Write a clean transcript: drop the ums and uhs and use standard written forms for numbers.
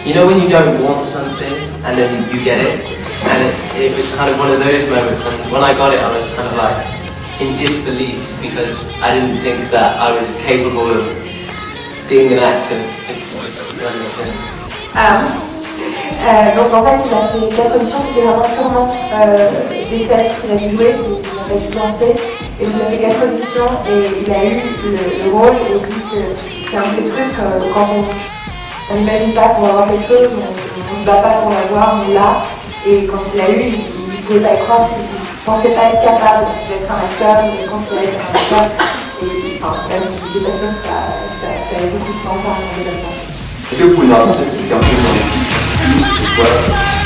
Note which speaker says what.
Speaker 1: You know when you don't want something and then you get it? And it was kind of one of those moments, and when I got it I was kind of like in disbelief because I didn't think that I was capable of being an actor, if that makes sense.
Speaker 2: Donc en fait il a fait 4 auditions, c'était vraiment purement des scènes qu'il a dû jouer, il n'a pas du tout lancé. Et il a fait 4 auditions et il a eu le rôle et il dit que c'est un de ces trucs quand on n'imagine pas pour avoir quelque chose, on ne se bat pas pour l'avoir, on l'a. Et quand il l'a eu, il ne pouvait pas y croire, il ne pensait pas être capable d'être un acteur, il pensait être un acteur. Et enfin, même si j'étais pas sûre que ça avait beaucoup de temps à arriver là-dedans.
Speaker 3: Est-ce que vous pouvez nous raconter ce qui est un peu dans l'équipe?